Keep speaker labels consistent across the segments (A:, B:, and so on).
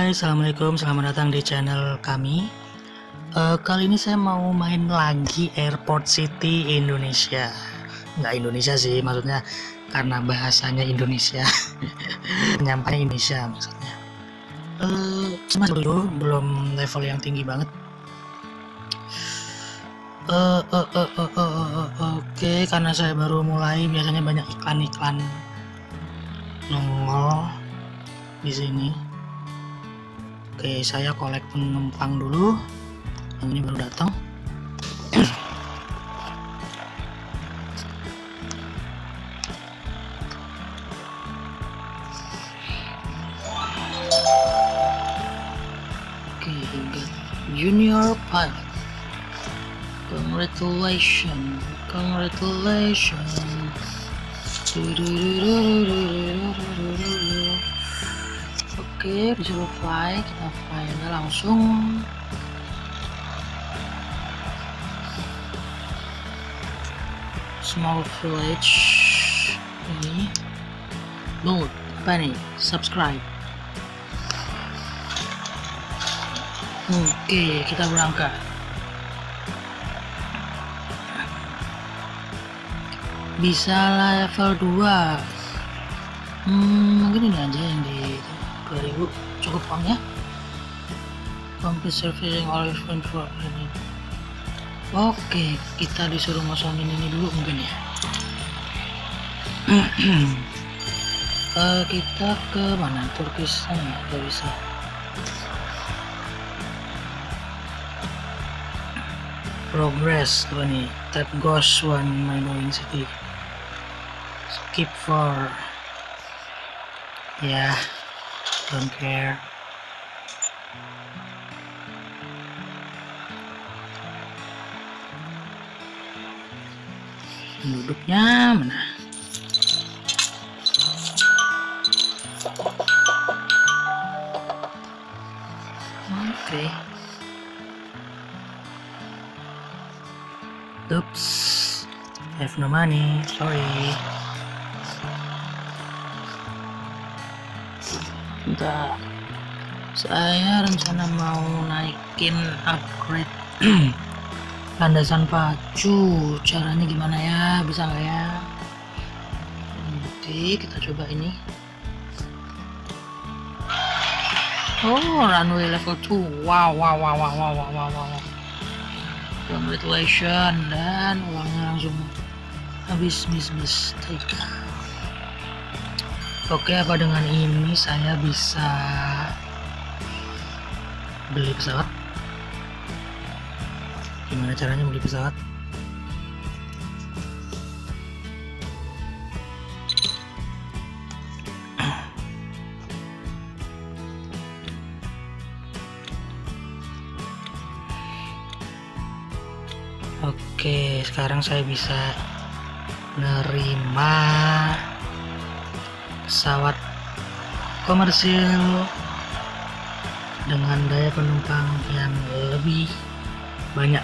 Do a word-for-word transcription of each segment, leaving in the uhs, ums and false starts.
A: Hai, assalamualaikum, selamat datang di channel kami. Uh, kali ini saya mau main lagi Airport City Indonesia. Nggak Indonesia sih, maksudnya karena bahasanya Indonesia. Penyampaian Indonesia maksudnya. Uh, Sama dulu, belum level yang tinggi banget. Uh, uh, uh, uh, uh, uh, uh, Oke, okay. Karena saya baru mulai, biasanya banyak iklan-iklan nongol di sini. Oke, saya kolek penumpang dulu. Yang ini baru datang. Oke, junior pilot. Congratulations, congratulations. Oke, disuruh fly, kita fly-nya langsung. Small village ini. Load, apa nih? Subscribe. Oke, kita berangkat. Bisa level dua. Hmm, mungkin ini aja yang di dua ribu cukup uangnya. Complete servicing all event for ini. Oke, kita disuruh ngosongin ini dulu mungkin ya. uh, kita ke mana? Turkistan ya, nggak bisa. Progress tuh nih. That goes one my knowing city. Skip for ya. Yeah. Don't care. Penduduknya mana? Oke. Okay. Oops. Have no money. Sorry. Bentar, saya rencana mau naikin upgrade landasan pacu. Caranya gimana ya? Bisa nggak ya? Oke, kita coba ini. Oh, runway level two. Wow, wow, wow, wow, wow, wow, wow, wow. Congratulations, dan uangnya langsung habis mistake. Oke, apa dengan ini saya bisa beli pesawat? Gimana caranya beli pesawat? Oke, sekarang saya bisa nerima pesawat komersil dengan daya penumpang yang lebih banyak.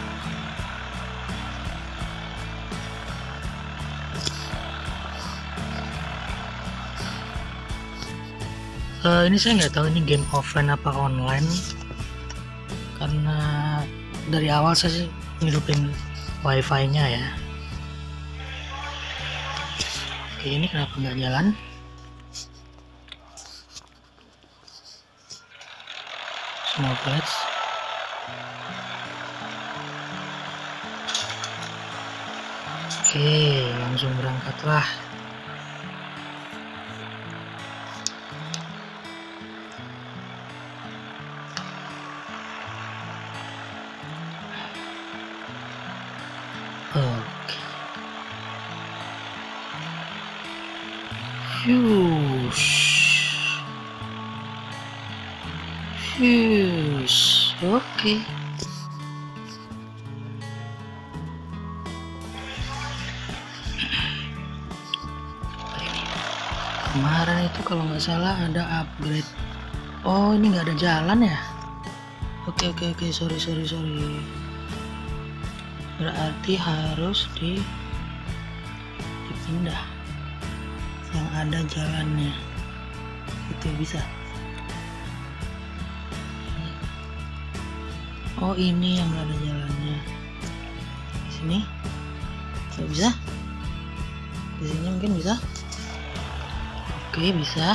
A: Uh, ini saya nggak tahu ini game offline apa online, karena dari awal saya sih ngidupin wifi-nya ya. Oke, ini kenapa nggak jalan? Small plates. Oke, langsung berangkatlah. Oke. Hush. Hush. Oke. Kemarin itu kalau nggak salah ada upgrade. Oh, ini nggak ada jalan ya? Oke oke oke, sorry sorry sorry. Berarti harus di dipindah yang ada jalannya. Itu bisa. Oh, ini yang nggak ada jalannya. Sini nggak bisa. Di sini mungkin bisa. Oke, bisa.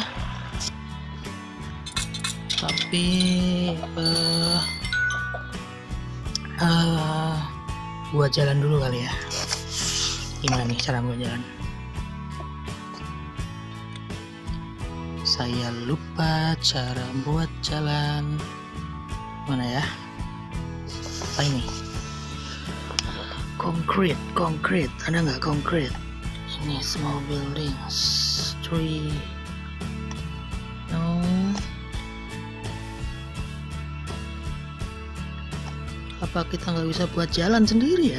A: Tapi uh, uh, buat jalan dulu kali ya. Gimana nih cara buat jalan? Saya lupa cara buat jalan. Mana ya? Apa ini? Concrete, concrete. Ada nggak concrete? Ini small buildings, tree. No. Apa kita nggak bisa buat jalan sendiri ya?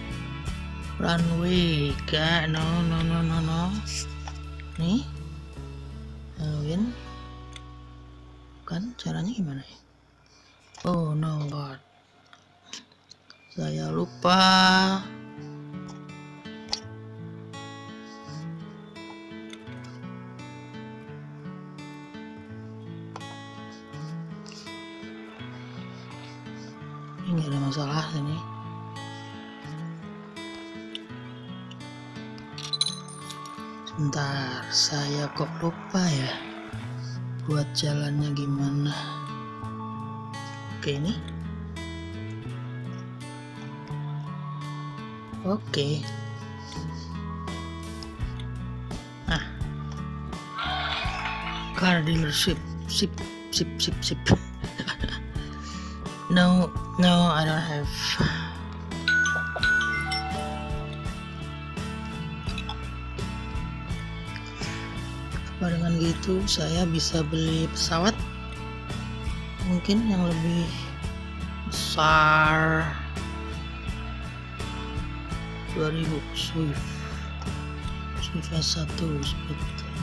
A: Runway, gak? No, no, no, no, no. Nih, Halloween. Kan caranya gimana ya? Oh no God, saya lupa. Ini nggak ada masalah ini. Sebentar, saya kok lupa ya buat jalannya gimana. Oke, ini oke. Ah, car dealership, sip, sip, sip, sip. No, no, I don't have. Apa dengan gitu saya bisa beli pesawat mungkin yang lebih besar. Dua ribu Swift Swift S satu speed.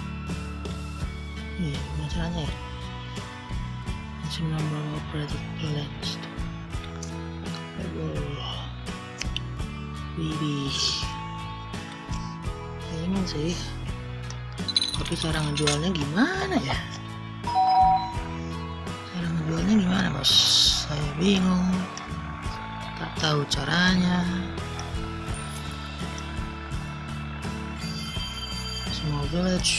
A: Iya, gimana caranya ya? Maximum number of operating planes. Widih, pengen sih, tapi cara ngejualnya gimana ya? Cara ngejualnya gimana bos? Saya bingung, tak tahu caranya. Small village.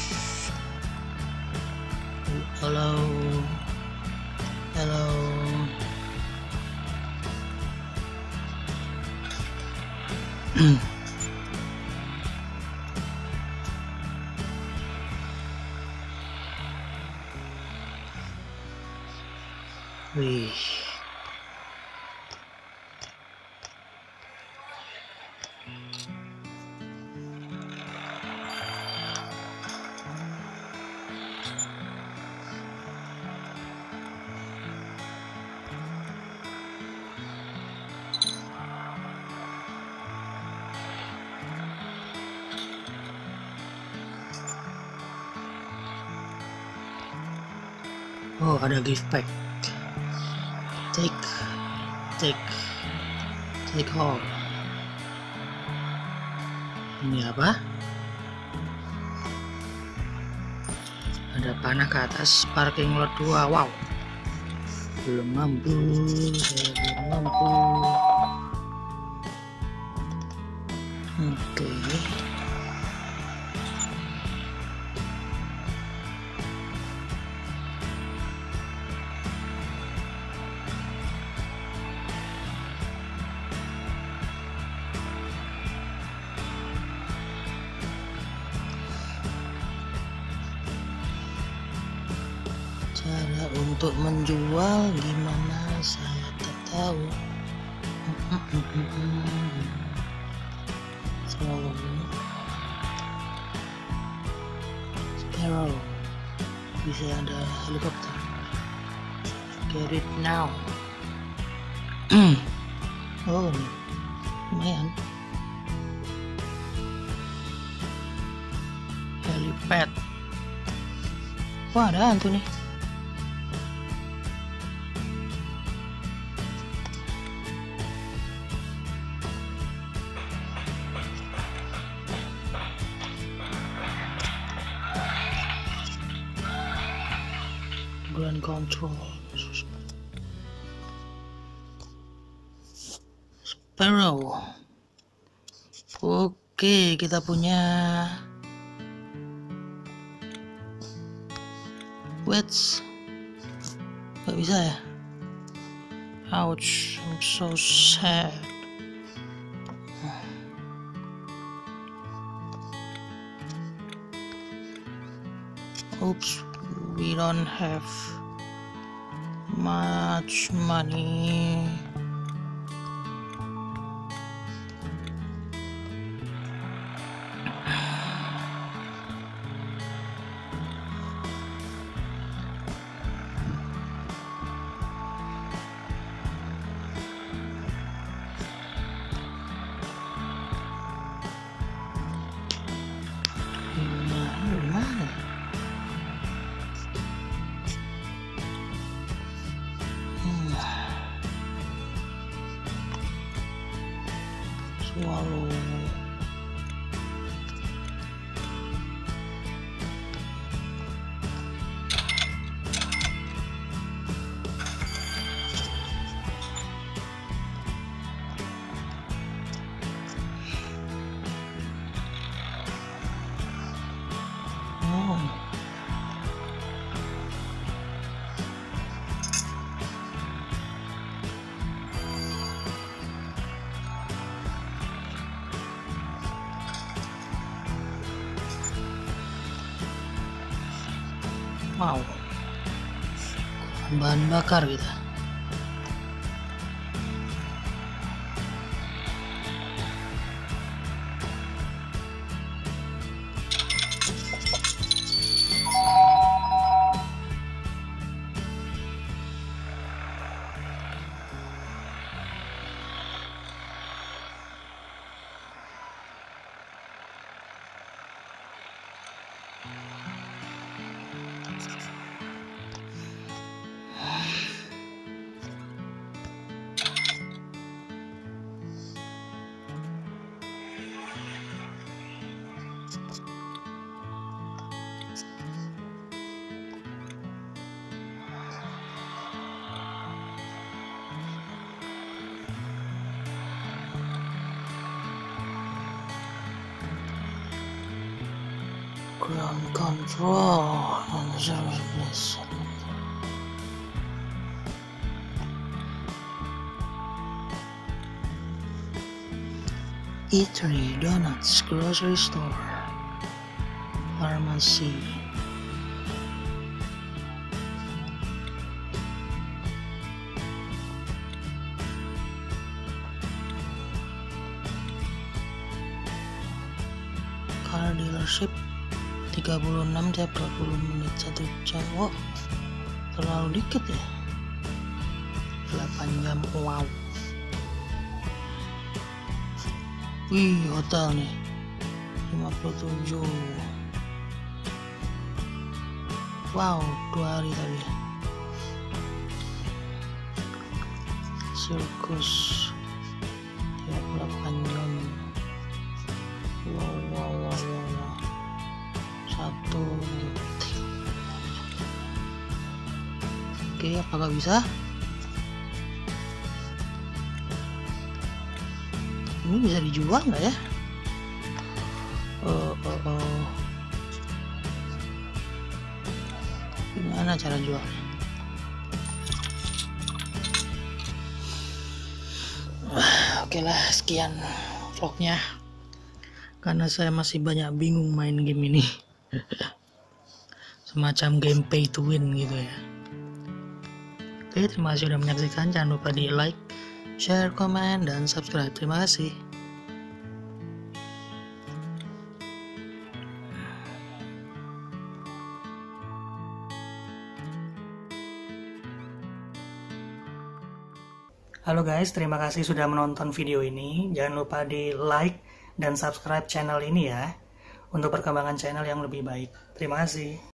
A: Hello, hello. Wih, oh ada gift pack. Take, take, take all. Ini apa? Ada panah ke atas parking lot dua. Wow, belum mampu, saya belum mampu. Oke. Cara untuk menjual gimana saya tak tahu. Sparrow, bisa ada helikopter. Get it now. Oh, lumayan. Helipad. Wah, ada hantu nih. Ground control. Sparrow. Oke, kita punya Wedge. Gak bisa ya? Ouch, I'm so sad. Oops, we don't have much money. Swallow. Oh. Wow, bahan bakar kita. Ground control on the service. Eatery, donuts, grocery store, pharmacy. Car dealership. tiga puluh enam tiap dua puluh menit, satu jam. Oh, terlalu dikit ya. delapan jam. Wow. Wih, hotel nih lima puluh tujuh. Wow, dua hari tadi. Sirkus tiga puluh delapan jam. Wow, wow, wow, wow, wow. Satu detik. Oke, apakah bisa? Ini bisa dijual nggak ya? Oh, oh, oh. Gimana cara jual? Oke lah, sekian vlognya. Karena saya masih banyak bingung main game ini. Semacam game pay to win gitu ya. Oke, terima kasih sudah menyaksikan. Jangan lupa di like, share, komen, dan subscribe. Terima kasih. Halo guys, terima kasih sudah menonton video ini. Jangan lupa di like dan subscribe channel ini ya, untuk perkembangan channel yang lebih baik. Terima kasih.